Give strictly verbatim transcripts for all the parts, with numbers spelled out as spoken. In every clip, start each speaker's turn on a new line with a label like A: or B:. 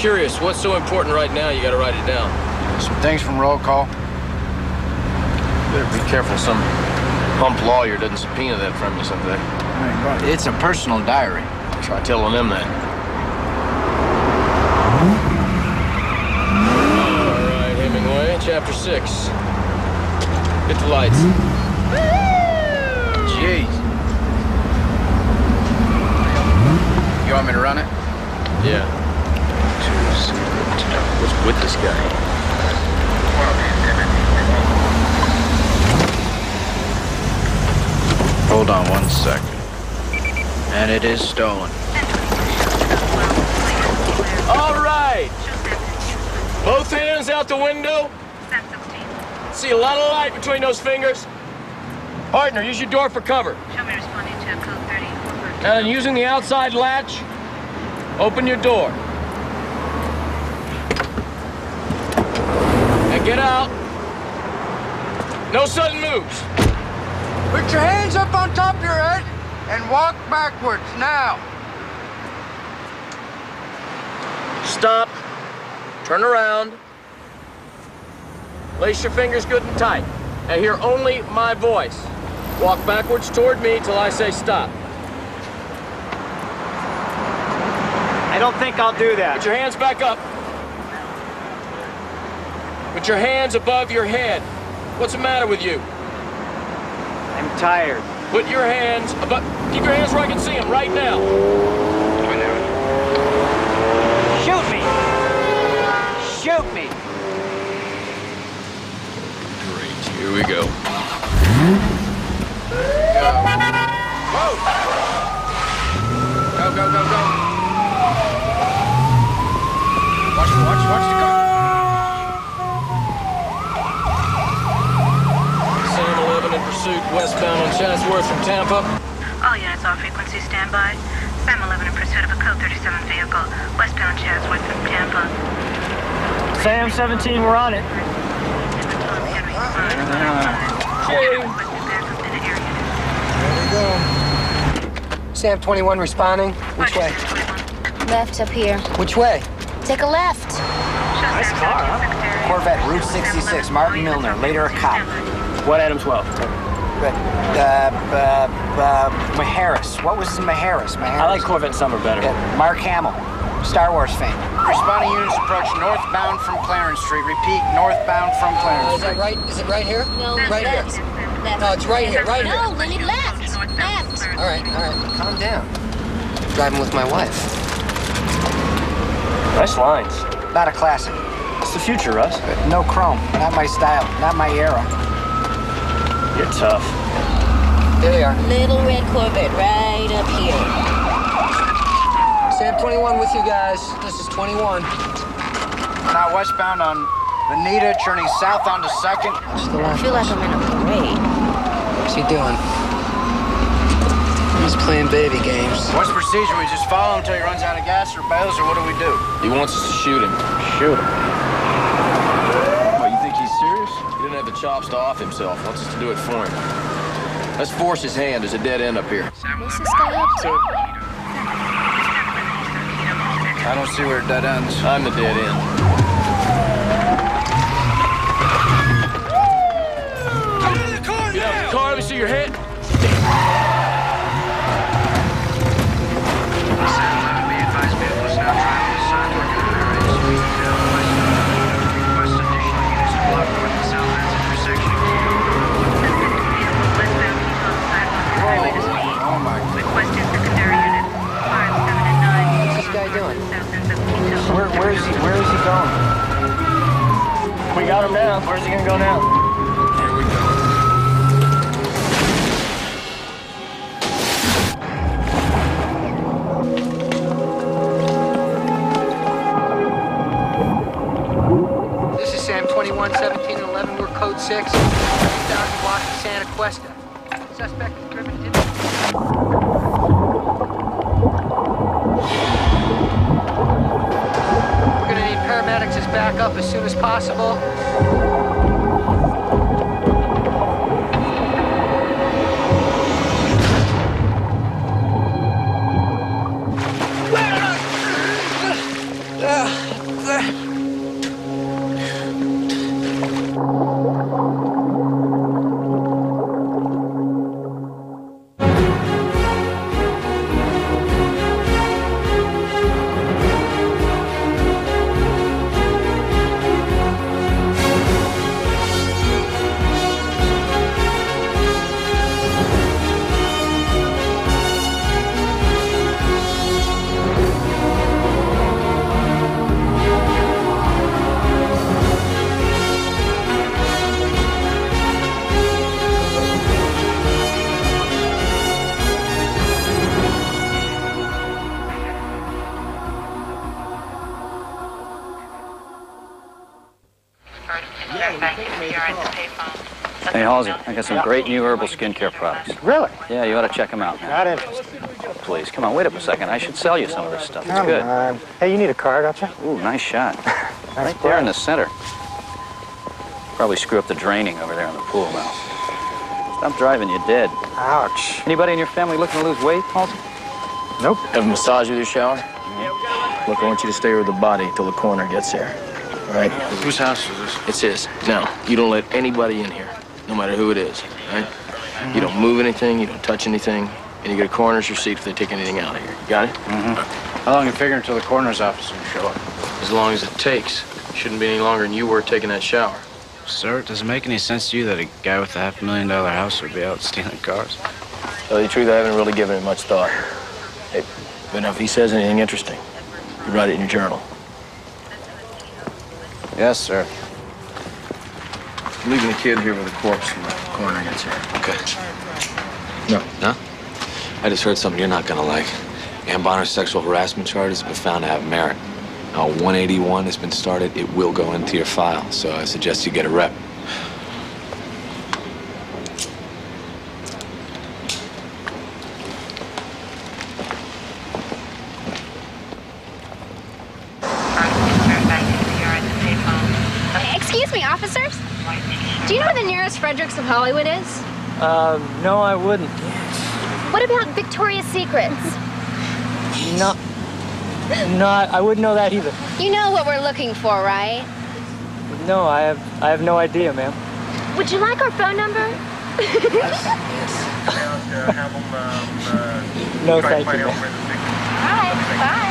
A: curious, what's so important right now you gotta write it down?
B: Some things from roll call.
A: Better be careful some hump lawyer doesn't subpoena that from you someday.
B: It's a personal diary.
A: Try telling them that. All right, Hemingway, chapter six. Hit the lights.
B: Jeez. You want me to run it?
A: Yeah. What's with this guy?
B: Hold on one second. And it is stolen.
A: All right. Both hands out the window. See a lot of light between those fingers. Partner, use your door for cover.
C: Show me responding to code thirty.
A: And using the outside latch, open your door. And get out. No sudden moves.
D: Put your hands up on top of your head and walk backwards now.
A: Stop. Turn around. Lace your fingers good and tight. And hear only my voice. Walk backwards toward me till I say stop.
E: I don't think I'll do that.
A: Put your hands back up. Put your hands above your head. What's the matter with you?
E: I'm tired.
A: Put your hands above... Keep your hands where I can see them right now.
E: Shoot me! Shoot me!
A: Great, here we go.
B: Go. Whoa! Go, go, go, go. Watch, watch, watch the car.
A: Sam eleven in pursuit westbound on Chatsworth from Tampa.
C: All units, all frequency standby. Sam eleven in pursuit of a code thirty-seven vehicle, westbound Chatsworth from Tampa.
E: Sam seventeen, we're on it.
D: Sam twenty-one responding. Which way?
F: Left up here.
D: Which way?
F: Take a left.
E: Nice car, huh?
G: Corvette, Route sixty-six, Martin Milner, later a cop.
E: What Adam twelve?
G: But, uh, uh, uh, Maharis. What was Maharis, Maharis?
E: I like Corvette Summer better.
G: Yeah, Mark Hamill, Star Wars fame.
B: Responding units approach northbound from Clarence Street. Repeat, northbound from Clarence
D: Is that
B: Street.
D: right? Is it right here?
F: No,
D: Right here.
F: left. Left.
D: No, it's right here, right here.
F: No, Lily, left. Left.
D: All right, all right. Calm down. Driving with my wife.
E: Nice lines.
G: Not a classic.
E: It's the future, Russ.
G: No chrome. Not my style. Not my era.
E: You're tough.
D: There they are.
F: Little red Corvette right up here.
D: Sam twenty-one with you guys. This is twenty-one.
B: Now westbound on Bonita, turning south onto second.
D: What's the
F: I
D: left?
F: feel like I'm in a parade.
D: What's he doing? He's playing baby games.
B: What's the procedure? We just follow him until he runs out of gas or bails, or what do we do?
A: He wants us to shoot him.
B: Shoot him.
A: Oh, you think he's serious? He didn't have the chops to off himself. Wants us to do it for him. Let's force his hand. There's a dead end up here.
F: What's this guy up to?
B: I don't see where it dead ends.
A: I'm the dead end. Get out of the car. Let me see your head.
B: Oh my God.
C: Requesting secondary unit. five, seven, and nine.
D: What's this guy doing?
C: South ends of Quito.
E: Where, where is he? Where is he going? We got him now. Where's he gonna go now?
A: Here we go.
D: This is Sam twenty-one, seventeen, and eleven. We're code six. Down the block of Santa Cuesta. Suspect is driven to... We're gonna need paramedics as backup as soon as possible.
H: Halsey, I got some great new herbal skincare products.
G: Really?
H: Yeah, you ought to check them out, man.
G: Not interested.
H: Please, come on, wait up a second. I should sell you some of this stuff. It's
G: Come
H: good.
G: on. Hey, you need a car, don't you?
H: Ooh, nice shot.
G: Nice
H: Right there in the center. Probably screw up the draining over there in the pool now. Stop driving, you're dead.
G: Ouch.
H: Anybody in your family looking to lose weight, Halsey?
G: Nope.
A: Have a massage with your shower? Look, I want you to stay with the body till the coroner gets here. All right?
B: Whose house is this?
A: It's his. Now, you don't let anybody in here, no matter who it is, all right? You don't move anything, you don't touch anything, and you get a coroner's receipt if they take anything out of here. You got it?
B: Mm-hmm. How long you figuring until the coroner's officer show up?
A: As long as it takes. Shouldn't be any longer than you were taking that shower.
B: Sir, does it make any sense to you that a guy with a half a million dollar house would be out stealing cars?
A: Tell you the truth, I haven't really given it much thought. Hey, but now if he says anything interesting, you write it in your journal.
B: Yes, sir.
A: I'm leaving the kid here with a corpse when the coroner gets here.
I: Okay.
A: No.
I: No? I just heard something you're not gonna like. Ann Bonner's sexual harassment charges have been found to have merit. Now, one eighty-one has been started. It will go into your file, so I suggest you get a rep.
J: Excuse me, officers? Do you know where the nearest Fredericks of Hollywood is?
E: Uh, no, I wouldn't.
J: What about Victoria's Secrets?
E: No. No, I I wouldn't know that either.
J: You know what we're looking for, right?
E: No, I have I have no idea, ma'am.
J: Would you like our phone number?
E: No, thank you, ma'am.
J: All right, bye.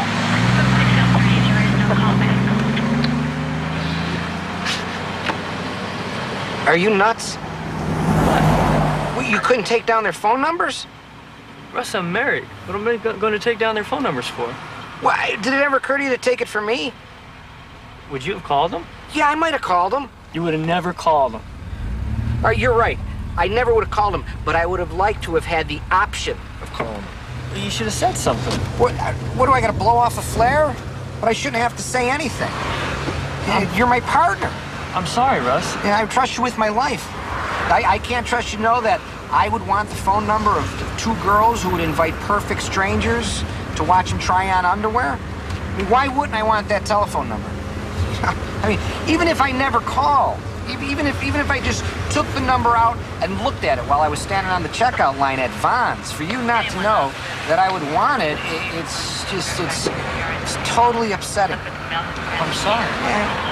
G: Are you nuts? What, you couldn't take down their phone numbers?
E: Russ, I'm married. What am I going to take down their phone numbers for?
G: Why, did it ever occur to you to take it from me?
E: Would you have called them?
G: Yeah, I might have called them.
E: You would have never called them.
G: All right, you're right. I never would have called them, but I would have liked to have had the option of calling them.
E: Well, you should have said something.
G: What, what do I got to blow off a flare? But I shouldn't have to say anything.
E: I'm,
G: You're my partner.
E: I'm sorry, Russ.
G: And I trust you with my life. I, I can't trust you to know that I would want the phone number of two girls who would invite perfect strangers to watch them try on underwear. I mean, why wouldn't I want that telephone number? I mean, even if I never called, even if even if I just took the number out and looked at it while I was standing on the checkout line at Vons, for you not to know that I would want it, it it's just it's it's totally upsetting.
E: I'm sorry.
G: Yeah.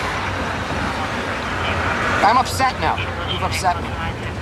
G: I'm upset now. You've upset me.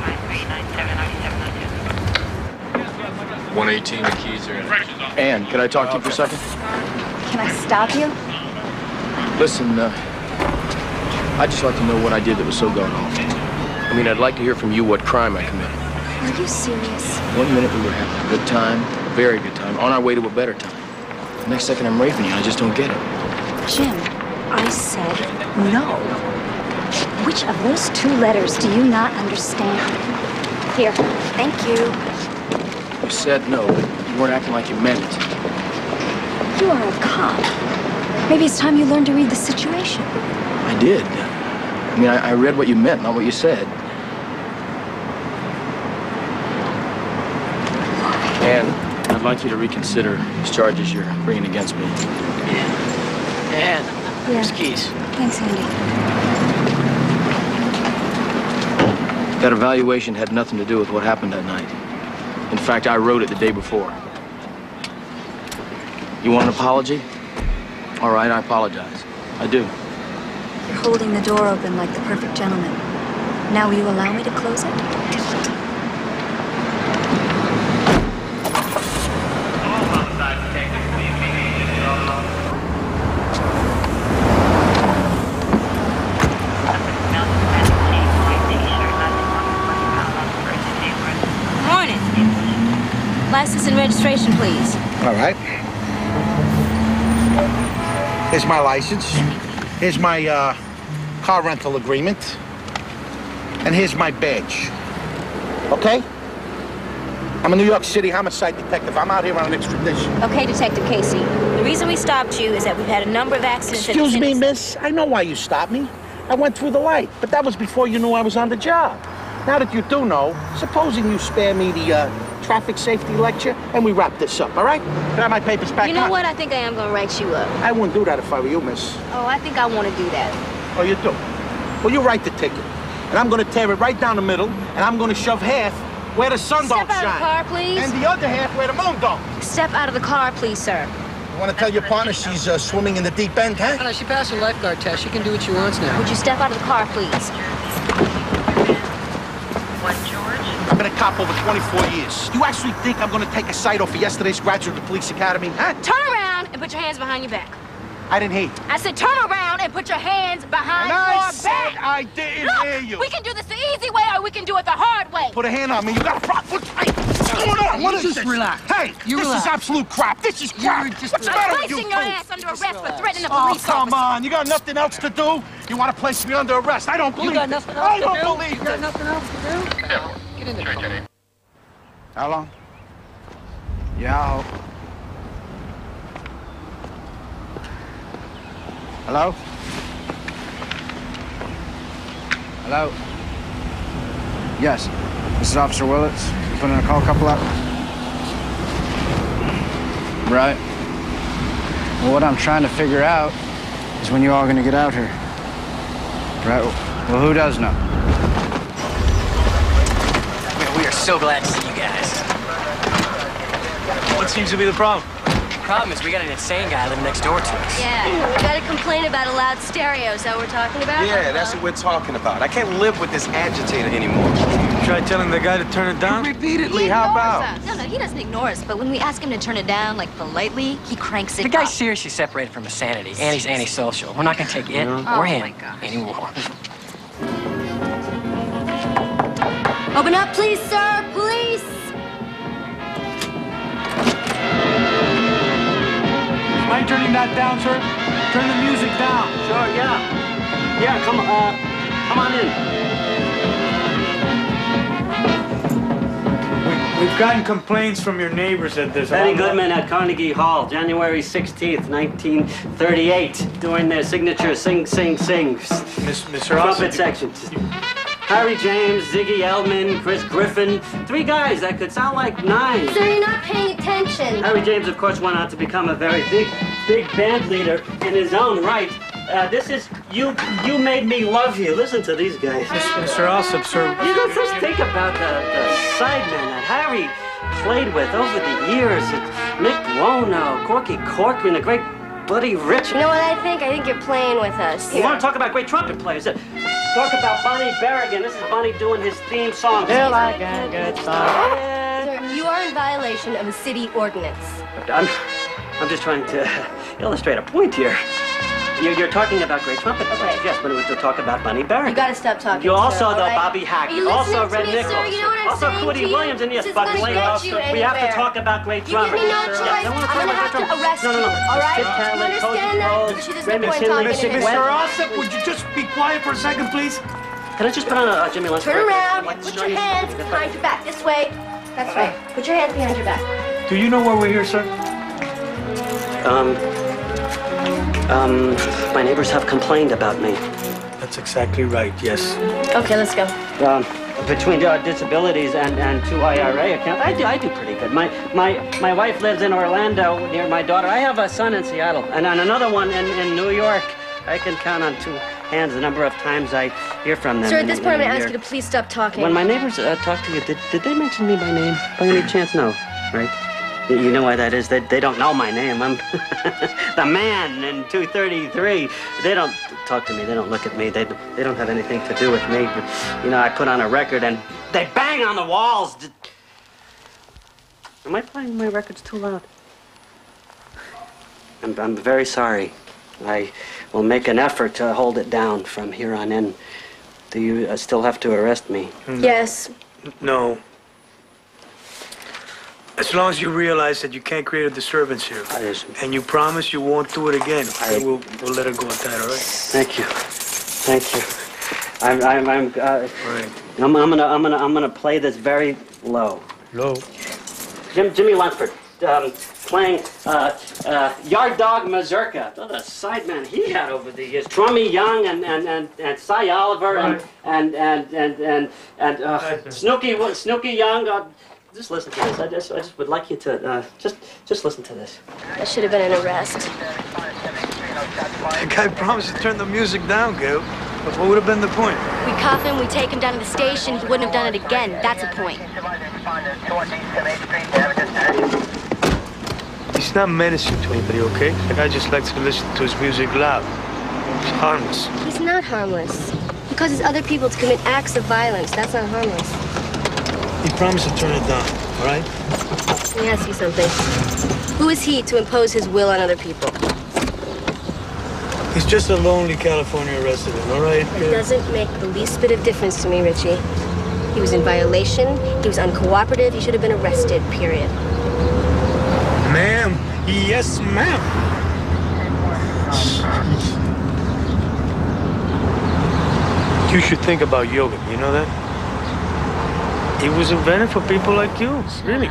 A: one eighteen, the keys are in. Ann, can I talk to you for a second?
F: Can I stop you?
A: Listen, uh, I'd just like to know what I did that was so god awful. I mean, I'd like to hear from you what crime I committed.
F: Are you serious?
A: One minute we were having a good time, a very good time, on our way to a better time. The next second I'm raping you, I just don't get it.
F: Jim, I said no. Which of those two letters do you not understand? Here, thank you.
A: You said no, but you weren't acting like you meant it.
F: You are a cop. Maybe it's time you learned to read the situation.
A: I did. I mean, I, I read what you meant, not what you said. And I'd like you to reconsider these charges you're bringing against me.
E: Ann, here's keys.
F: Thanks, Andy.
A: That evaluation had nothing to do with what happened that night. In fact, I wrote it the day before. You want an apology? All right, I apologize. I do.
F: You're holding the door open like the perfect gentleman. Now will you allow me to close it?
K: Morning. License and registration, please.
L: All right. Here's my license. Here's my uh, car rental agreement. And here's my badge. Okay? I'm a New York City homicide detective. I'm out here on an extradition.
K: Okay, Detective Casey. The reason we stopped you is that we've had a number of accidents.
L: Excuse me, miss. I know why you stopped me. I went through the light, but that was before you knew I was on the job. Now that you do know, supposing you spare me the uh, traffic safety lecture and we wrap this up, all right? Can I have my papers back?
J: You know
L: up?
J: what? I think I am gonna write you up.
L: I wouldn't do that if I were you, miss.
J: Oh, I think I want to do that.
L: Oh, you do? Well, you write the ticket. And I'm gonna tear it right down the middle, and I'm gonna shove half where the sun
J: Step
L: don't
J: out
L: shine.
J: of the car, please.
L: And the other half where the moon don't.
J: Step out of the car, please, sir.
L: You want to tell your partner she's uh, swimming in the deep end, huh?
D: No, no, she passed her lifeguard test. She can do what she wants now.
J: Would you step out of the car, please?
C: What, George?
L: I've been a cop over twenty-four years. You actually think I'm gonna take a sight off of yesterday's graduate of the police academy, huh?
J: Turn around and put your hands behind your back.
L: I didn't hear you.
J: I said turn around and put your hands behind
L: And I
J: your
L: said
J: back.
L: I didn't
J: Look,
L: hear you.
J: we can do this the easy way or we can do it the hard way.
L: Put a hand on me. You got a problem. What's, hey, what's going on? What is
D: just
L: this?
D: relax.
L: Hey,
D: You
L: this
D: relax.
L: is absolute crap. This is crap.
D: You're just
L: What's the
D: relax.
L: matter
J: I'm
L: with you
J: placing your
L: two?
J: ass under arrest for threatening a
L: Oh,
J: police
L: come
J: officer.
L: on. You got nothing else to do? You want to place me under arrest? I don't believe
D: You got
L: it.
D: nothing else
L: I
D: to
L: don't
D: do?
L: believe
D: You got
L: it.
D: nothing else to do? Get in the car.
B: How long? Yeah, I'll hope. Hello? Hello? Yes. This is Officer Willits. You put in a call couple up? Right. Well, what I'm trying to figure out is when you all gonna get out here. Right. Well, who does know?
M: Yeah, we are so glad to see you guys.
E: What seems to be the problem?
M: The problem is we got an insane guy living next door to us.
J: Yeah, we got a complaint about a loud stereo. Is that what we're talking about?
N: Yeah, that's what we're talking about. I can't live with this agitator anymore.
E: Try telling the guy to turn it down?
N: Repeatedly, how about?
F: No, no, he doesn't ignore us, but when we ask him to turn it down, like politely, he cranks it
M: The guy's
F: up.
M: seriously separated from insanity, and he's antisocial. We're not gonna take it
F: Oh,
M: or him
F: my gosh.
M: anymore.
J: Open up, please, sir. Please.
E: Mind turning that down, sir? Turn the music down.
O: Sure, yeah. Yeah, come on, uh, come on in.
E: We, we've gotten complaints from your neighbors at this.
O: Betty Goodman at Carnegie Hall, January sixteenth, nineteen thirty-eight, doing their signature sing, sing, sing.
E: Miss, Mister
O: Trumpet sections. Harry James, Ziggy Eldman, Chris Griffin. Three guys that could sound like nine.
J: Sir, you're not paying attention.
O: Harry James, of course, went on to become a very big, big band leader in his own right. Uh, this is You You Made Me Love You. Listen to these guys.
E: Mister Alsop, sir.
O: You know, just think about the, the sidemen that Harry played with over the years. Mick Lono, Corky Corcoran, the great Buddy Rich.
J: You know what I think? I think you're playing with us.
O: You want to talk about great trumpet players? Uh, Talk about Bonnie Berrigan. This is Bonnie doing his theme song. Till I can get started.
J: Sir, you are in violation of a city ordinance.
O: I'm, I'm just trying to illustrate a point here. You're, you're talking about great trumpet players, yes, but it was to talk about Bonnie Berrigan.
J: You gotta stop talking.
O: You also,
J: sir,
O: though,
J: right?
O: Bobby
J: Are
O: Hackett,
J: you
O: also
J: listening to
O: Red
J: me,
O: Nichols,
J: sir? You know what I'm
O: also
J: saying
O: Cootie
J: to you?
O: Williams, and yes,
J: This is
O: Bud
J: gonna
O: Blaine.
J: get
O: Also,
J: you
O: we have to
J: anywhere.
O: talk about great
J: You give
O: drummers.
J: me no
O: Yes,
J: choice.
O: I wanna
J: I'm
O: talk
J: gonna
O: about
J: have
O: great
J: to
O: drummers.
J: arrest
O: no, no, no.
J: you, all right?
O: Sid
J: You
O: Catlett,
J: understand
O: Cozy
J: that?
O: Rhodes,
J: Because there's
O: Ray
J: no point
O: McKinley,
J: talking
O: Mister
J: anymore.
E: Mister Alsop, would you just be quiet for a second, please?
O: Can I just put on a, a Jimmy Lunceford?
J: Turn around.
O: Let's
J: Put
O: show
J: your
O: you
J: hands
O: something.
J: behind your back. This way. That's right. Put your hands behind your back.
E: Do you know why we're here, sir?
O: Um, um, my neighbors have complained about me.
E: That's exactly right, yes.
J: Okay, let's go.
O: Um, between uh, disabilities and, and two I R A accounts, I do I do pretty good. My my my wife lives in Orlando near my daughter. I have a son in Seattle and, and another one in, in New York. I can count on two hands the number of times I hear from them.
J: Sir, at
O: in-
J: this
O: in
J: point, I'm
O: a
J: gonna ask
O: year.
J: you to please stop talking.
O: When my neighbors uh, talk to you, did, did they mention me by name? By any chance? No, right? You you know why that is? They, they don't know my name. I'm the man in two thirty-three. They don't talk to me. They don't look at me. They, they don't have anything to do with me. But, you know, I put on a record and they bang on the walls. Am I playing my records too loud? I'm, I'm very sorry. I will make an effort to hold it down from here on in. Do you uh, still have to arrest me?
J: Yes.
E: No. As long as you realize that you can't create a disturbance here, and you promise you won't do it again,
O: I-
E: we'll, we'll let it go at that, all right?
O: Thank you, thank you. I'm, I'm, I'm, uh,
E: Right.
O: I'm, I'm gonna, I'm gonna, I'm gonna play this very low.
E: Low.
O: Jim, Jimmy Lunceford, um, playing uh, uh, Yard Dog Mazurka. Oh, the sideman he had over the years. Trummy Young and and and, and Cy Oliver and and and and and, and uh, Snooky Snooky Young. Uh, just listen to this. I just I just would like you to uh, just just listen to this.
J: That should have been an arrest.
E: The guy promised to turn the music down, Gail. But what would have been the point?
J: We cuff him, we take him down to the station, he wouldn't have done it again. That's a point.
E: He's not menacing to anybody, okay? The guy just likes to listen to his music loud. He's harmless.
J: He's not harmless. He causes other people to commit acts of violence. That's not harmless.
E: He promised to turn it down, all right?
J: Let me ask you something. Who is he to impose his will on other people?
E: He's just a lonely California resident, all right?
J: It doesn't make the least bit of difference to me, Richie. He was in violation, he was uncooperative, he should have been arrested, period.
E: Ma'am, yes, ma'am. You should think about yoga, you know that? It was invented for people like you, really.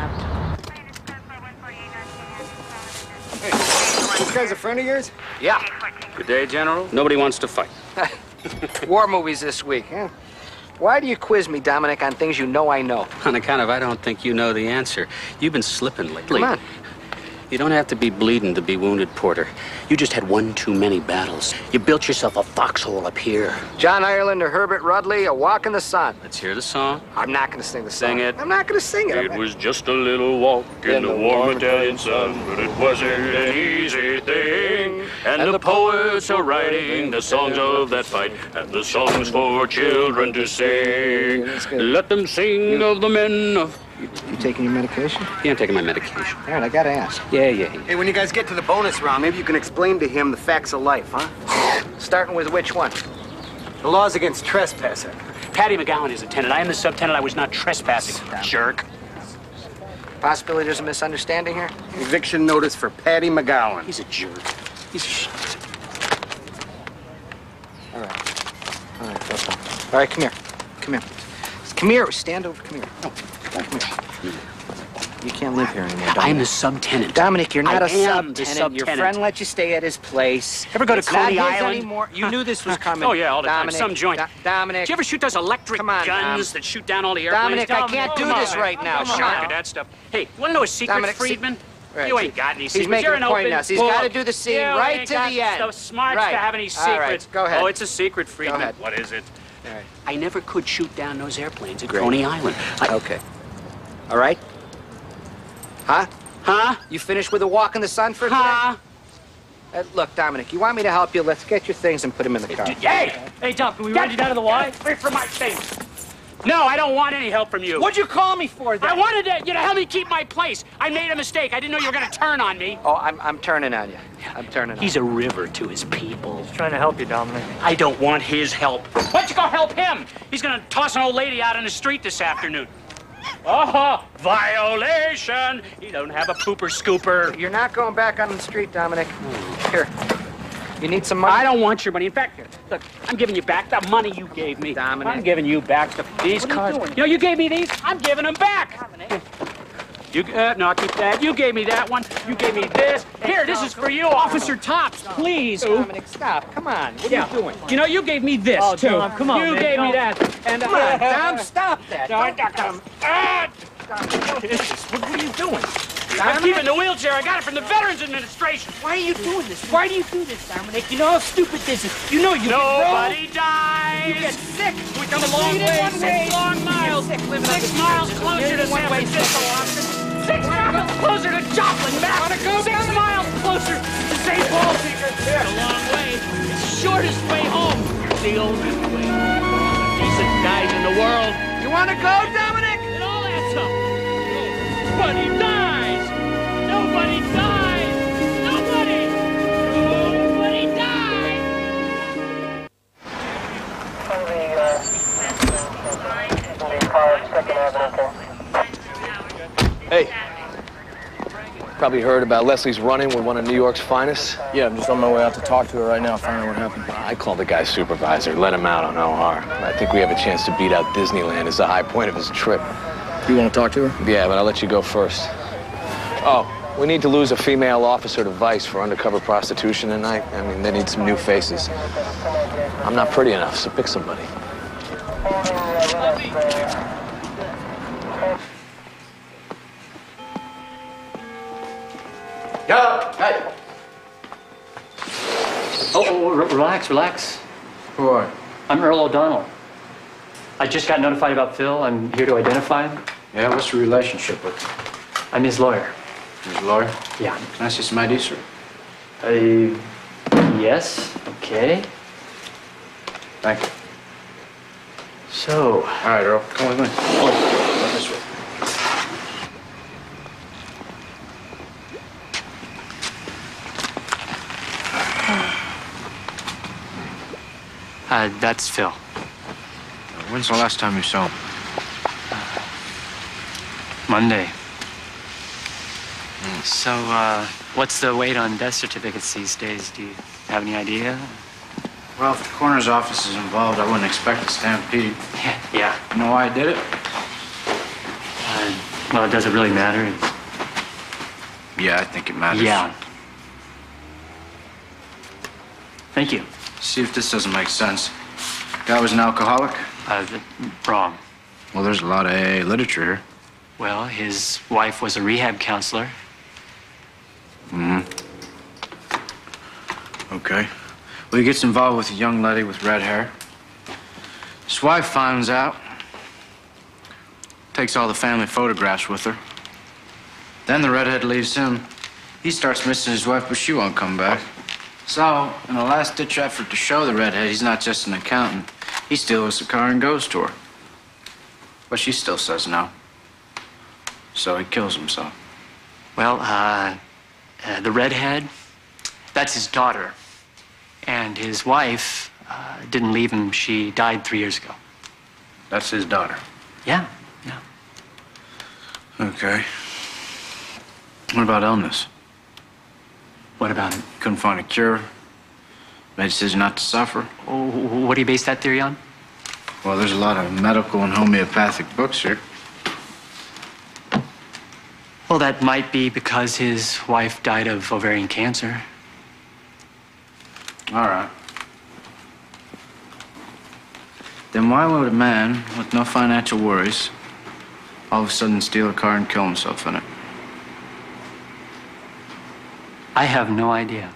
G: This guy's a friend of yours? Yeah.
O: Good day, General. Nobody wants to fight.
G: War movies this week, huh? Why do you quiz me, Dominic, on things you know I know?
O: On account of I don't think you know the answer. You've been slipping lately.
G: Come on.
O: You don't have to be bleeding to be wounded, Porter. You just had one too many battles. You built yourself a foxhole up here.
G: John Ireland or Herbert Rudley, A Walk in the Sun.
O: Let's hear the song.
G: I'm not going to sing the song.
O: Sing it.
G: I'm not going to sing it.
A: It was just a little walk in the warm Italian sun, but it wasn't an easy thing. And the poets are writing the songs of that fight, and the songs for children to sing. Let them sing of the men of...
G: You, you taking your medication?
O: Yeah, I'm taking my medication.
G: All right, I gotta ask.
O: Yeah, yeah, yeah.
G: Hey, when you guys get to the bonus round, maybe you can explain to him the facts of life, huh? Starting with which one?
M: The laws against trespassing.
P: Patty McGowan is a tenant. I am the subtenant. I was not trespassing, jerk.
G: Possibility there's a misunderstanding here?
M: Eviction notice for Patty McGowan.
P: He's a jerk. He's a sh...
G: All right. All right, that's all. All right, come here. Come here. Come here. Stand over. Come here. No. Come here. You can't live here anymore, Dominic.
P: I'm the subtenant.
G: Dominic, you're not
P: I
G: a
P: am
G: subtenant.
P: the subtenant.
G: Your friend let you stay at his place.
P: Ever go to
G: It's
P: Coney
G: not his
P: Island?
G: Anymore. You knew this was coming.
P: Oh, yeah, all the
G: Dominic,
P: time. Some joint.
G: Do Dominic.
P: Did you ever shoot those electric
G: Come on,
P: guns
G: Dom.
P: that shoot down all the airplanes?
G: Dominic, I
P: Tell
G: can't
P: them,
G: do
P: oh,
G: this
P: my.
G: right now.
P: I'm
G: Shut
P: shark
G: up.
P: at that stuff. Hey, want to know a secret,
G: Dominic,
P: Friedman?
G: Right.
P: You ain't got any secrets.
G: He's making
P: You're
G: a
P: an
G: point
P: open
G: now. So he's
P: book.
G: got to do the scene
P: You
G: right
P: ain't
G: to
P: got
G: the end.
P: the smarts
G: right.
P: to have any
G: All
P: secrets.
G: right, go ahead.
P: Oh, it's a secret, Friedman.
G: ahead.
P: What is it?
G: All right.
P: I never could shoot down those airplanes at
G: Great.
P: Coney Island. I...
G: Okay. All right. Huh?
P: Huh?
G: You finished with a walk in the sun for
P: Huh?
G: today? Uh, look, Dominic, you want me to help you? Let's get your things and put them in the car.
P: Hey! Hey, Doc, can we ride you down to the Y? Wait for my things. No, I don't want any help from you.
G: What'd you call me for, then?
P: I wanted to, you to help me keep my place. I made a mistake. I didn't know you were going to turn on me.
G: Oh, I'm, I'm turning on you. I'm turning on
P: He's
G: you.
P: a river to his people.
E: He's trying to help you, Dominic.
P: I don't want his help. Why don't you go help him? He's going to toss an old lady out in the street this afternoon. Oh, violation! You don't have a pooper scooper.
G: You're not going back on the street, Dominic. Here. You need some money?
P: I don't want your money. In fact, here, look, I'm giving you back the money you gave me.
G: Dominic.
P: I'm giving you back the, these
G: What are you
P: cards.
G: doing?
P: You know, you gave me these. I'm giving them back. Dominic. You, uh, no, I'll keep that. You gave me that one. You gave me this. Here, this is for you, Officer Tops. Please.
G: Dominic, stop. Come on. What
P: Yeah.
G: are you doing?
P: You know, you gave me this,
G: Oh,
P: too.
G: Dom, come on,
P: You
G: man.
P: gave me
G: Don't-
P: that. And,
G: Come on, Dom, stop that.
P: No, I
G: Don't-
P: got them. Ah!
G: What, what are you doing?
P: I'm keeping the wheelchair. I got it from the Veterans Administration.
G: Why are you doing this?
P: Why do you do this, Dominic? You know how stupid this is. You know you Nobody
G: get
P: dies.
G: You get sick.
P: We come a long
G: Lead in
P: way,
G: one
P: six
G: way.
P: long miles.
G: Sick living
P: Six
G: up the
P: miles
G: street.
P: closer
G: Lead
P: to
G: in one
P: San
G: way.
P: Francisco, Austin. Six miles closer to Joplin, Mass.
G: Wanna go,
P: Six
G: Dominic?
P: miles closer to Saint Paul, Seeker. It's a long way. It's the shortest way home. It's the only way home for all the decent guys in the world.
G: You want to go, Dominic?
P: It all adds up. Nobody dies. Nobody dies. Nobody. Nobody dies.
I: Hey. Probably heard about Leslie's run-in with one of New York's finest.
A: Yeah, I'm just on my way out to talk to her right now, find out what happened.
I: I called the guy's supervisor, let him out on O R. I think we have a chance to beat out Disneyland as the high point of his trip.
A: You want to talk to her?
I: Yeah, but I'll let you go first. Oh, We need to lose a female officer to Vice for undercover prostitution tonight. I mean, they need some new faces. I'm not pretty enough, so pick somebody.
B: Yo, hey.
M: Oh, oh, re- relax, relax.
B: Who are you?
M: I'm Earl O'Donnell. I just got notified about Phil. I'm here to identify him.
B: Yeah, what's your relationship with him?
M: I'm his lawyer.
B: His lawyer?
M: Yeah.
B: Can I see some I D, sir?
M: Uh, yes. Okay.
B: Thank you.
M: So.
B: All right, Earl, come with me. Oh, come this way.
M: Uh, that's Phil.
B: When's the last time you saw him?
M: Monday. So, uh, what's the weight on death certificates these days? Do you have any idea?
B: Well, if the coroner's office is involved, I wouldn't expect a stampede.
M: Yeah. Yeah.
B: You know why I did it?
M: Uh, well, does it really matter?
B: Yeah, I think it matters.
M: Yeah. Thank you.
B: See if this doesn't make sense. Guy was an alcoholic?
M: Uh, th- wrong.
B: Well, there's a lot of A A literature here.
M: Well, his wife was a rehab counselor.
B: Mm-hmm. Okay. Well, he gets involved with a young lady with red hair. His wife finds out. Takes all the family photographs with her. Then the redhead leaves him. He starts missing his wife, but she won't come back. So, in a last-ditch effort to show the redhead he's not just an accountant, he steals the car and goes to her. But she still says no. So he kills himself.
M: Well, uh, uh, the redhead, that's his daughter. And his wife uh, didn't leave him. She died three years ago.
B: That's his daughter?
M: Yeah, yeah.
B: Okay. What about illness?
M: What about it?
B: Couldn't find a cure. Made a decision not to suffer.
M: Oh, what do you base that theory on?
B: Well, there's a lot of medical and homeopathic books here.
M: Well, that might be because his wife died of ovarian cancer.
B: All right. Then why would a man with no financial worries all of a sudden steal a car and kill himself in it?
M: I have no idea.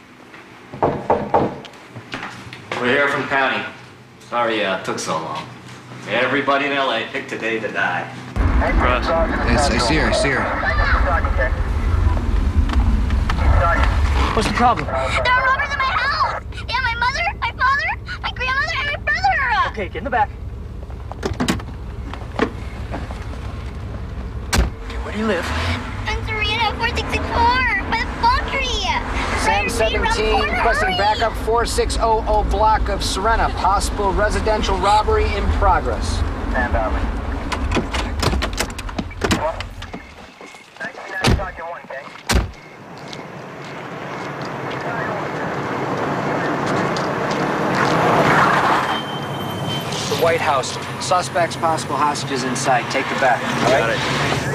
Q: We're here from county. Sorry uh, it took so long. Everybody in L A picked a day to die.
B: Yes, I see her, I see her.
M: What's the problem?
R: There are robbers in my house! Yeah, my mother, my father, my grandmother, and my brother!
M: Okay, get in the back. Okay, where do you live?
R: I'm Serena, four six six four, by the phone tree!
G: Sam seventeen, requesting backup four six zero zero block of Serena. Possible residential robbery in progress. Stand by. The White House. Suspects, possible hostages inside. Take the back. All right?
Q: Got it.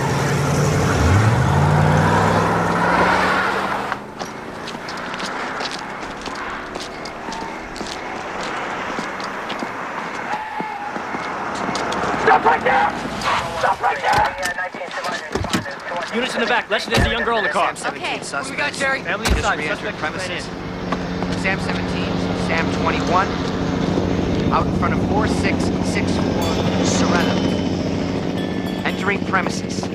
P: Stop right there! Stop right there! Units in the back. Lester, there's a young girl in the car.
G: Okay.
D: What we got, Jerry?
P: Family inside.
G: Just re-entered
P: Suspect
G: premises. Sam seventeen, Sam twenty-one. Out in front of four six six four Serena. Entering premises.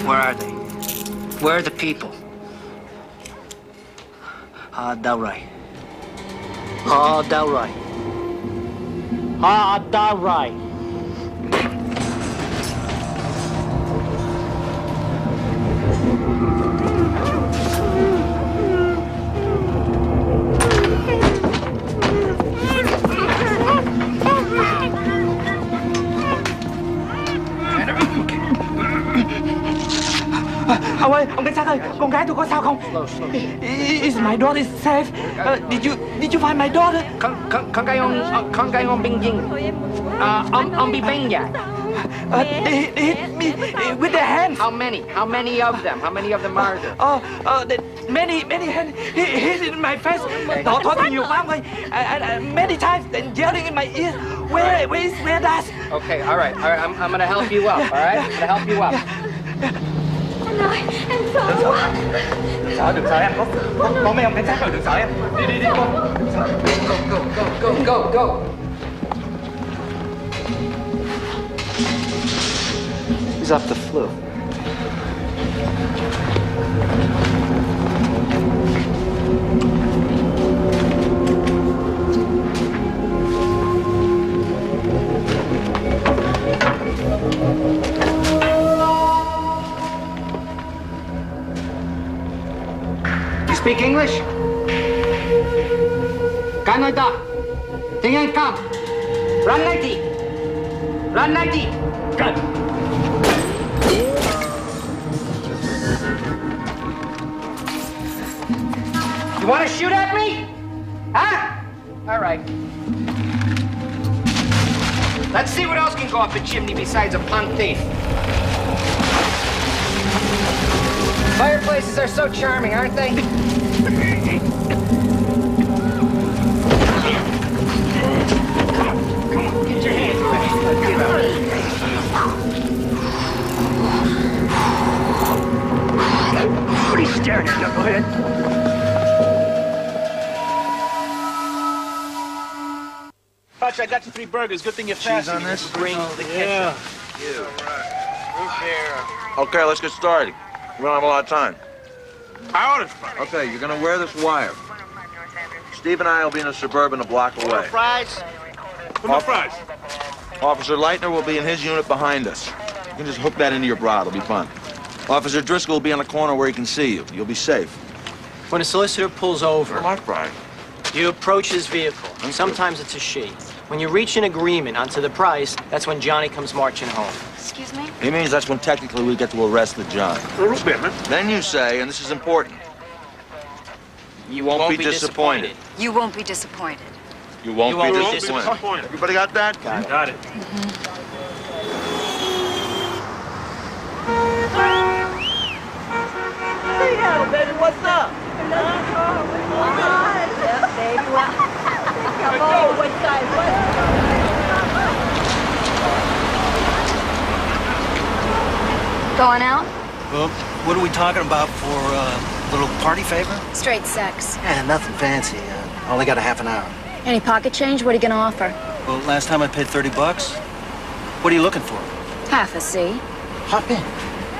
G: Where are they? Where are the people? Ah, Delray. Ah, Delray. Ah, Delray.
S: Ông ơi, ông cảnh sát ơi, con gái tôi có sao không? Is my daughter safe? Uh, did you did you find my daughter?
G: Con con con gái ông con gái ông Bình Dinh. Uh, ông ông bị bang vậy?
S: Uh, they, they hit me with their hands.
G: How many? How many of them? How many of them are there?
S: Uh, uh, the, many many hands hit, hit in my face. Họ thổi tôi nhiều quá ông ơi. Uh, uh, many times and yelling in my ear. Where where is where does?
G: Okay, all right, all right. I'm I'm gonna help you up. All right, I'm gonna help you up.
S: Em sợ quá. Đừng sợ, đừng sợ em. Có, có, có mấy ông cảnh sát rồi, đừng sợ em. Đi, đi, đi, con. Đừng sợ.
G: Go, go, go, go, go, go.
N: He's up the flu.
G: Speak English? Cái nói to. Tiếng Anh không? Run ninety. Run ninety. Good. You want to shoot at me? Huh? All right. Let's see what else can go up the chimney besides a punk thief. Fireplaces are so charming, aren't they? Get your hands ready. What are you staring at, knucklehead?
N: Hutch, I got you three burgers. Good thing you're fast.
L: on this?
N: Bring the
L: Yeah.
N: ketchup.
L: You. Root beer. Okay, let's get started. We don't have a lot of time.
N: I ordered fries.
L: Okay, you're gonna wear this wire. Steve and I will be in a Suburban a block away.
N: Fries? Put my fries.
L: Officer Leitner will be in his unit behind us. You can just hook that into your bra. It'll be fun. Officer Driscoll will be on the corner where he can see you. You'll be safe.
D: When a solicitor pulls over,
L: My fries.
D: you approach his vehicle. Sometimes it's a she. When you reach an agreement onto the price, that's when Johnny comes marching home.
F: Excuse me?
L: He means that's when technically we get to arrest the John.
N: Root beer, man.
L: Then you say, and this is important, you won't,
D: won't
L: be,
D: be
L: disappointed.
F: You won't be disappointed.
L: You won't,
D: You won't
L: be,
D: be
L: disappointed.
N: disappointed.
L: Everybody got that?
D: Got it.
N: Got it.
S: Hey, hell, baby, what's up?
F: Yeah, baby. Well, come on. What size? Going out?
T: Well, what are we talking about for a uh, little party favor?
F: Straight sex.
T: Yeah, nothing fancy. Uh, only got a half an hour.
F: Any pocket change? What are you gonna offer?
T: Well, last time I paid thirty bucks. What are you looking for?
F: Half a C.
T: Hop in.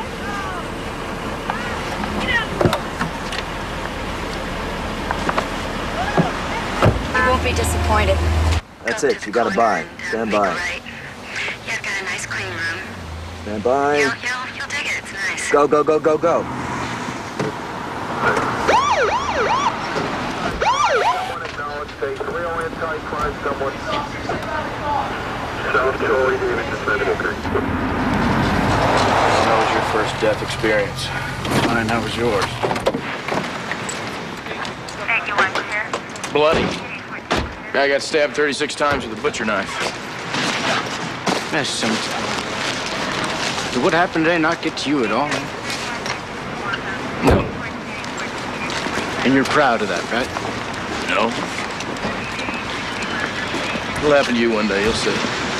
F: You won't be disappointed.
L: That's it. You gotta buy. Stand by.
C: He's got a nice clean room.
L: Stand by.
C: You'll, you'll, you'll dig it. It's nice.
L: Go, go, go, go, go. That was your first death experience. Mine, that was yours.
C: Hey, you want to hear?
B: Bloody. Guy got stabbed thirty-six times with a butcher knife. Yes, sometimes. Did what happened today not get to you at all? No. And you're proud of that, right? No. It'll happen to you one day, you'll see.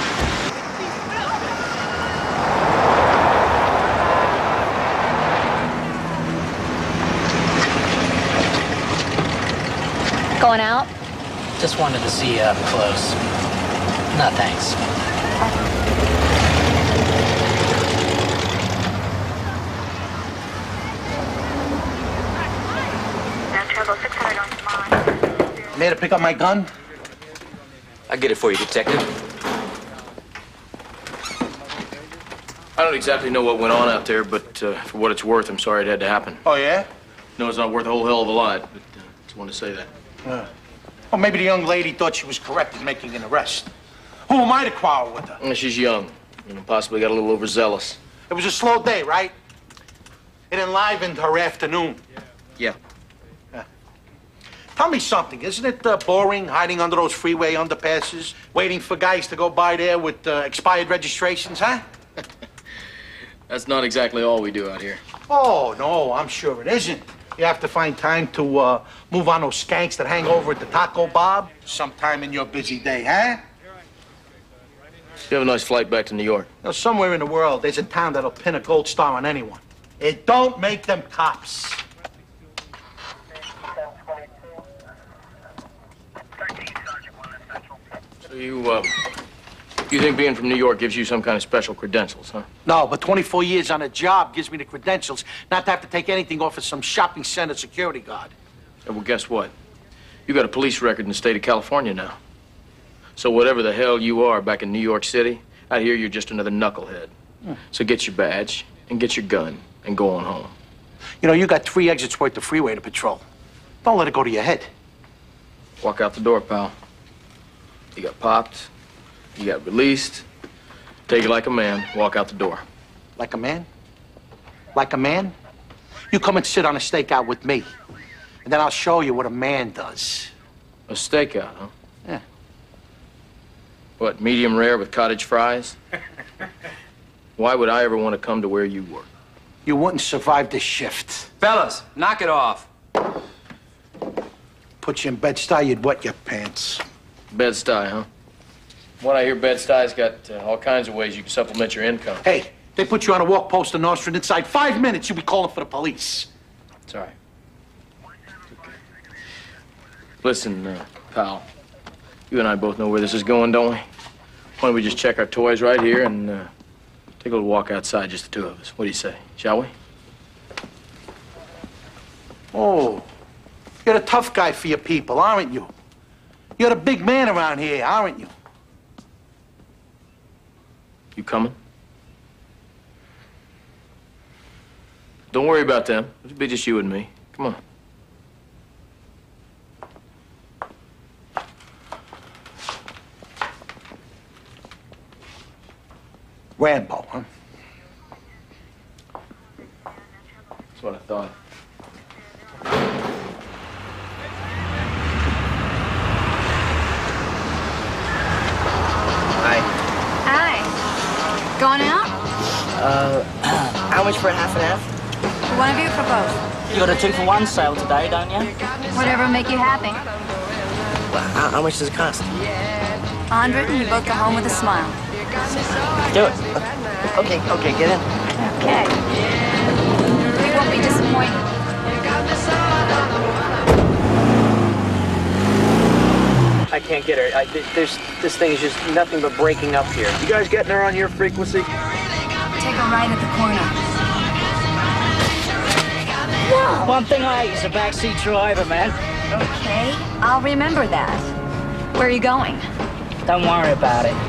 F: Going out?
D: Just wanted to see you up close. No, thanks.
L: here to pick up my gun?
I: I'll get it for you, detective.
U: I don't exactly know what went on out there, but uh, for what it's worth, I'm sorry it had to happen.
L: Oh, yeah?
U: No, it's not worth a whole hell of a lot, but uh, just wanted to say that.
L: Uh, well, maybe the young lady thought she was correct in making an arrest. Who am I to quarrel with her?
U: Well, she's young, you know, possibly got a little overzealous.
L: It was a slow day, right? It enlivened her afternoon.
U: Yeah.
L: Yeah. Tell me something. Isn't it uh, boring hiding under those freeway underpasses, waiting for guys to go by there with uh, expired registrations, huh?
U: That's not exactly all we do out here.
L: Oh, no, I'm sure it isn't. You have to find time to uh, move on those skanks that hang over at the Taco Bob sometime in your busy day, huh?
U: You have a nice flight back to New York.
L: You know, somewhere in the world, there's a town that'll pin a gold star on anyone. It don't make them cops.
U: So you, uh, you think being from New York gives you some kind of special credentials, huh?
L: No, but twenty-four years on a job gives me the credentials not to have to take anything off of some shopping center security guard.
U: Yeah, well, guess what? You got a police record in the state of California now. So whatever the hell you are back in New York City, out here you're just another knucklehead. Hmm. So get your badge and get your gun and go on home.
L: You know, you got three exits worth of freeway to patrol. Don't let it go to your head.
U: Walk out the door, pal. You got popped. You got released. Take it like a man. Walk out the door.
L: Like a man? Like a man? You come and sit on a stakeout with me, and then I'll show you what a man does.
U: A stakeout, huh?
L: Yeah.
U: What, medium rare with cottage fries? Why would I ever want to come to where you work?
L: You wouldn't survive this shift.
H: Fellas, knock it off.
L: Put you in Bed-Stuy, you'd wet your pants.
U: Bed-Stuy, huh? What I hear, Bed-Stuy's got uh, all kinds of ways you can supplement your income.
L: Hey, they put you on a walk post in North Street. Inside five minutes, you'll be calling for the police.
U: It's all right. Okay. Listen, uh, pal, you and I both know where this is going, don't we? Why don't we just check our toys right here and uh, take a little walk outside, just the two of us. What do you say? Shall we?
L: Oh, you're a tough guy for your people, aren't you? You're the big man around here, aren't you?
U: You coming? Don't worry about them. It'll be just you and me. Come on.
L: Rambo, huh?
U: That's what I thought.
V: Hi.
F: Hi. Going out?
V: Uh, how much for a half and half?
F: One of you for both.
V: You got a two for one sale today, don't you?
F: Whatever will make you happy.
V: Well, how, how much does it cost?
F: A hundred and you both go home with a smile.
V: Do it. Okay, okay, get in.
F: Okay. You won't be disappointed.
V: I can't get her. I, there's, this thing is just nothing but breaking up here. You guys getting her on your frequency?
F: Take a right at the corner.
V: Whoa. One thing I hate is a backseat driver, man.
F: Okay, I'll remember that. Where are you going?
V: Don't worry about it.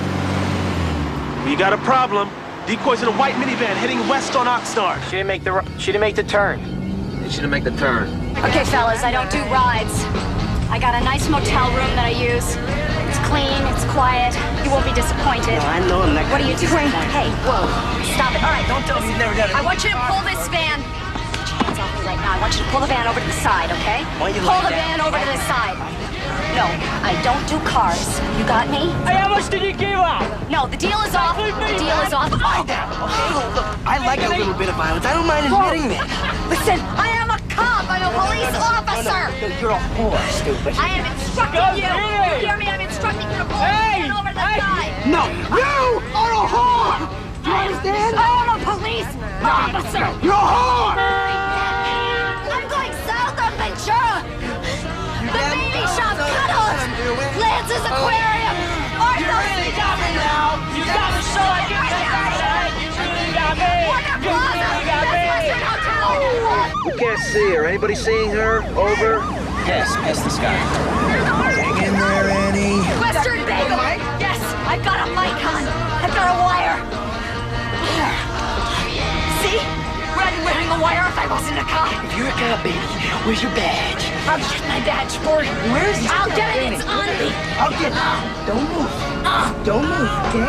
N: We got a problem. Decoys in a white minivan heading west on Oxnard.
V: She didn't make the she didn't make the turn.
I: She didn't make the turn.
F: Okay, fellas, I don't do rides. I got a nice motel room that I use. It's clean, it's quiet. You won't be disappointed.
V: No, I know I'm not
F: What are
V: gonna
F: you
V: be
F: doing?
V: disappointed.
F: Hey, whoa. Stop it. All right,
V: Don't tell me you've never done it.
F: I want you to pull this van. Put your hands off me right now. I want you to pull the van over to the side, okay?
V: Why you
F: pull
V: lie
F: the
V: down?
F: van over to the side. No, I don't do cars. You got me?
V: Hey, how much did you give up?
F: No, the deal is off. The deal is off.
V: Lie down. Oh, look, I like a little bit of violence. I don't mind admitting that.
F: Listen, I am a cop. I'm a police officer.
V: No, no, you're a whore, stupid.
F: I am instructing you. You hear me? I'm instructing you to pull hey, the van over to the hey. side.
V: No, you are a whore. Do you understand?
F: I am a police officer.
V: You're a whore.
F: I'm going south on Ventura. The baby shop cuddles. Lance's Aquarium.
V: You really got me now. You got me so I can get You really got me. You really got me. We can't see her. Anybody seeing her? Over.
J: Pass, pass this guy. Hang in there, Annie.
F: Western Bagel! Yes, I've got a mic on. I've got a wire. Here. See? Would I be wearing a wire if I wasn't a cop?
J: If you're a cop, baby, where's your badge?
F: I'll get my badge for you.
J: Where's your
F: I'll get it.
J: badge?
F: It's on me.
J: I'll get it. Don't move. Don't move, okay?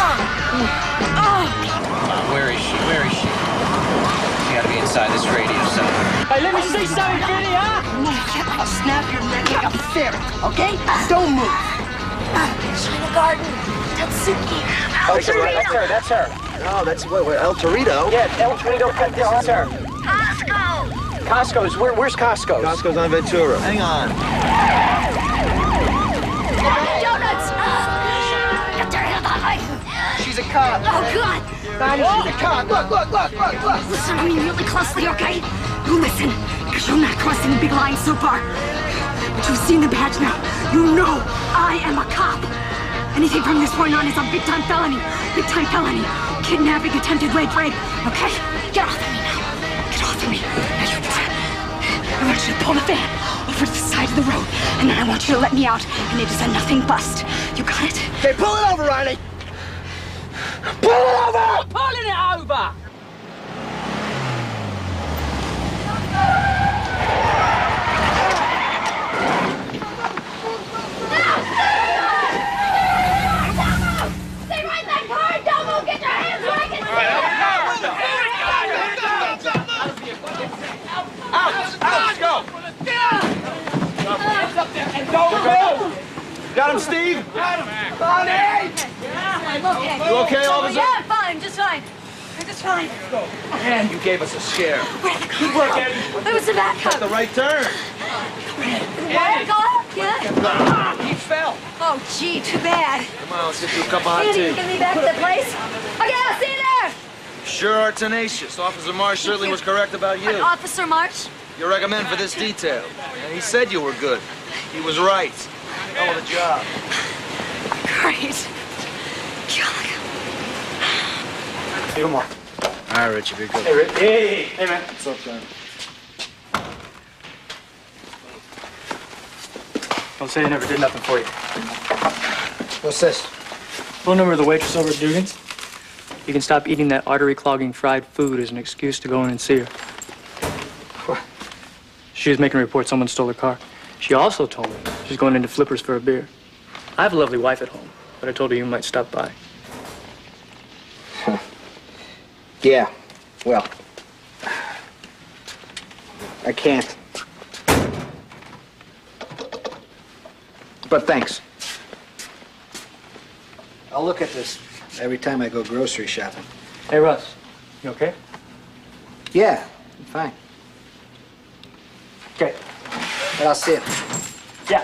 Q: Where is she? Where is she? She gotta be inside this radio somewhere.
S: Hey, let me see something, Vinny, huh?
J: I'll snap your neck like a ferret, okay? Don't move.
F: China Garden. Tatsuki.
V: Oh, that's her. That's her. No, that's what? what El Torito. Yeah, El Torito. That's her.
F: Costco.
V: Costco's. Where, where's Costco's?
T: Costco's on Ventura. Hang on.
F: Donuts. Get your hand on me.
V: She's a cop.
F: Oh, God.
V: Bonnie, she's a cop. Look, look, look, look, look.
F: Listen to me really closely, okay? You listen, because you're not crossing the big line so far. But you've seen the badge now. You know I am a cop. Anything from this point on is a big-time felony. Big-time felony. Kidnapping, attempted rape, rape. Okay? Get off of me now. Get off of me. Now you I want you to pull the van over to the side of the road, and then I want you to let me out, and it is a nothing bust. You got it?
V: Okay, pull it over, Riley. Pull it over!
S: Pulling it over!
F: Stay right that car! Don't move! Get your hands where I can see
V: Out! Out! Let's go!
S: Hands up there and don't move!
V: Got him, Steve?
S: Got him!
V: Bonnie!
F: I'm okay.
V: You okay, officer?
F: Yeah, fine. Just fine. I'm just fine.
V: And you gave us a scare.
S: Good work, Eddie.
F: It was a backup.
V: The right turn.
F: Wire car? Yeah?
V: He fell.
F: Oh, gee, too bad.
V: Come on, let's get you a cup of hot
F: Andy,
V: tea.
F: you get me back to the place? Okay, I'll see you there.
T: Sure are tenacious. Officer Marsh certainly was correct about you.
F: Officer March?
T: You recommend for this detail. And he said you were good. He was right. Hell of a job.
F: Great.
B: Hey, come on. All right, Richie, be good.
V: Hey, Rick. Hey,
S: Hey, man.
B: What's up, John?
M: Don't say I never did nothing for you.
G: What's this?
M: Phone number of the waitress over at Dugan's. You can stop eating that artery-clogging fried food as an excuse to go in and see her.
G: What?
M: She was making a report someone stole her car. She also told me she's going into Flippers for a beer. I have a lovely wife at home, but I told her you might stop by.
G: Huh. Yeah, well, I can't. But thanks. I'll look at this every time I go grocery shopping.
M: Hey, Russ. You okay?
G: Yeah, I'm fine.
M: Okay.
G: But I'll see you.
M: Yeah.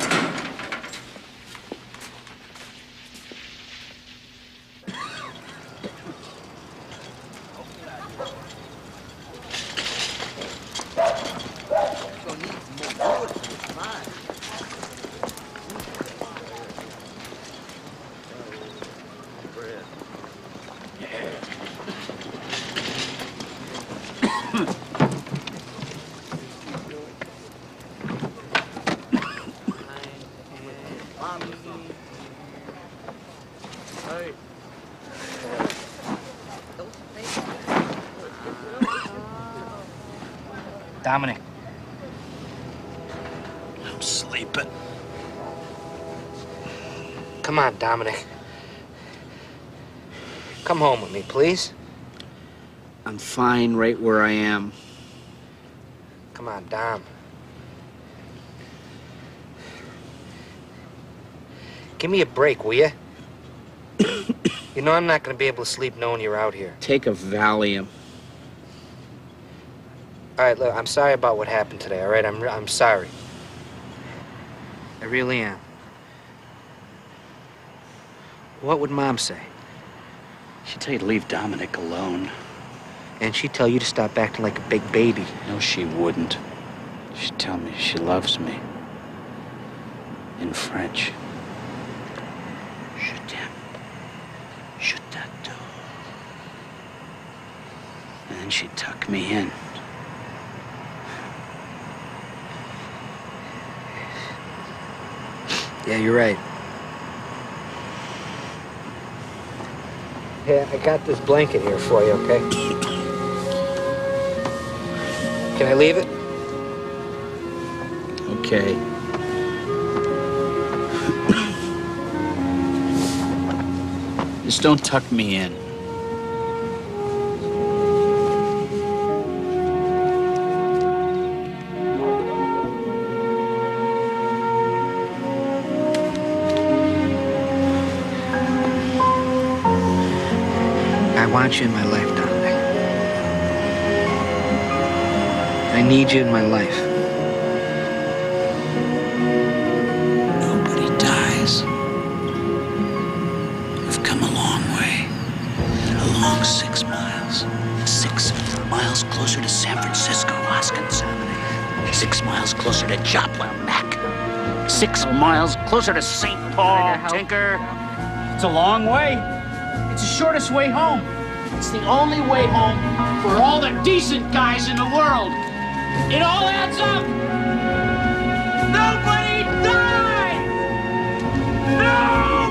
G: Dominic.
T: I'm sleeping.
G: Come on, Dominic. Come home with me, please. I'm fine right where I am. Come on, Dom. Give me a break, will you? You know I'm not gonna be able to sleep knowing you're out here. Take a Valium. All right, look, I'm sorry about what happened today, all right? I'm, I'm sorry. I really am. What would Mom say?
Q: She'd tell you to leave Dominic alone.
G: And she'd tell you to stop acting like a big baby.
Q: No, she wouldn't. She'd tell me she loves me. In French. Je t'aime. Je t'adore. And then she'd tuck me in.
G: Yeah, you're right. Hey, I got this blanket here for you, okay? Can I leave it? Okay.
P: Just don't tuck me in.
G: I want you in my life, Dominic. I need you in my life.
K: Nobody dies. We've come a long way. A long six miles. Six miles closer to San Francisco, Hoskins. Six miles closer to Joplin, Mac.
P: Six miles closer to Saint Paul, Tinker. It's a long way. It's the shortest way home. It's the only way home for all the decent guys in the world. It all adds up. Nobody died! No!